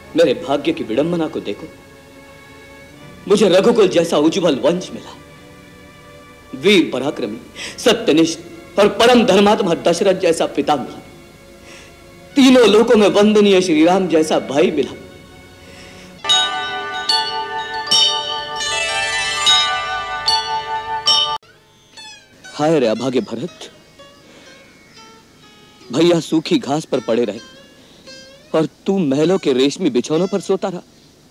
मेरे भाग्य की विडंबना को देखो। मुझे रघुकुल जैसा उज्जवल वंश मिला, वीर पराक्रमी, सत्यनिष्ठ और परम धर्मात्मा दशरथ जैसा पिता मिला, तीनों लोकों में वंदनीय श्री राम जैसा भाई मिला। हाय रे अभागे भरत, भैया सूखी घास पर पड़े रहे और तू महलों के रेशमी बिछौनों पर सोता रहा।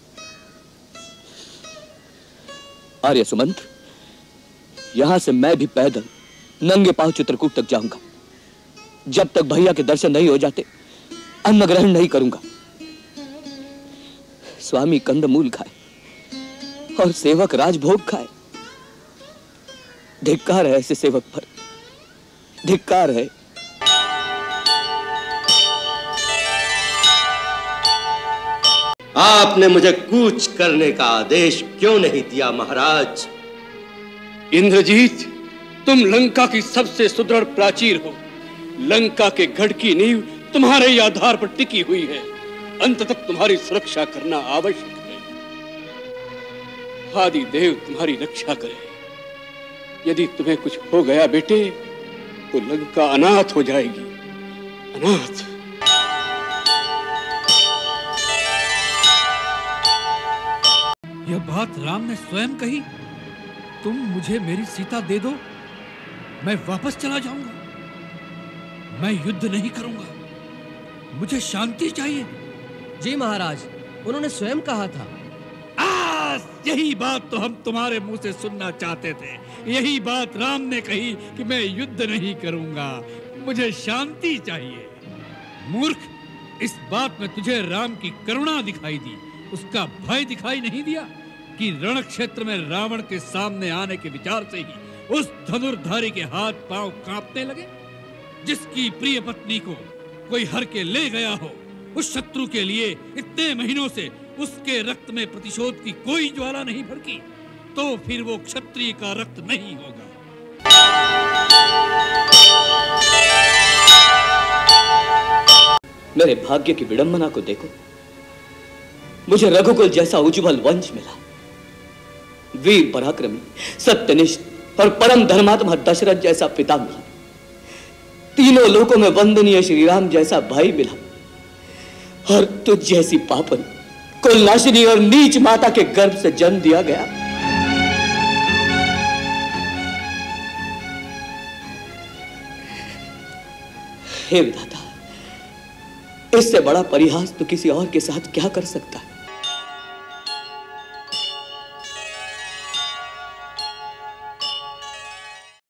आर्य सुमंत्र, यहां से मैं भी पैदल नंगे पांव चित्रकूट तक जाऊंगा। जब तक भैया के दर्शन नहीं हो जाते अन्न ग्रहण नहीं करूंगा। स्वामी कंदमूल खाए और सेवक राजभोग खाए। धिक्कार है ऐसे सेवक पर, धिक्कार है। आपने मुझे कूच करने का आदेश क्यों नहीं दिया महाराज? इंद्रजीत, तुम लंका की सबसे सुदृढ़ प्राचीर हो। लंका के गढ़ की नींव तुम्हारे ही आधार पर टिकी हुई है। अंत तक तुम्हारी सुरक्षा करना आवश्यक है। आदि देव तुम्हारी रक्षा करे। यदि तुम्हें कुछ हो गया बेटे, तो लंका अनाथ हो जाएगी, अनाथ। यह बात राम ने स्वयं कही। तुम मुझे मेरी सीता दे दो, मैं वापस चला जाऊंगा। मैं युद्ध नहीं करूंगा, मुझे शांति चाहिए। जी महाराज, उन्होंने स्वयं कहा था। यही बात तो हम तुम्हारे मुंह से सुनना चाहते थे। यही बात राम ने कही कि मैं युद्ध नहीं करूंगा, मुझे शांति चाहिए। मूर्ख, इस बात में तुझे राम की करुणा दिखाई दी, उसका भय दिखाई नहीं दिया कि रण क्षेत्र में रावण के सामने आने के विचार से ही उस धनुर्धारी के हाथ पांव कांपने लगे। जिसकी प्रिय पत्नी को कोई हर के ले गया हो, उस शत्रु के लिए इतने महीनों से उसके रक्त में प्रतिशोध की कोई ज्वाला नहीं भड़की, तो फिर वो क्षत्रिय का रक्त नहीं होगा। मेरे भाग्य की विडंबना को देखो। मुझे रघुकुल जैसा उज्जवल वंश मिला, वीर पराक्रमी, सत्यनिष्ठ और परम धर्मात्मा दशरथ जैसा पिता मिला, तीनों लोकों में वंदनीय श्री राम जैसा भाई मिला, और तुझ जैसी पापन, कुलनाशिनी और नीच माता के गर्भ से जन्म दिया गया। हे विधाता, इससे बड़ा परिहास तो किसी और के साथ क्या कर सकता है।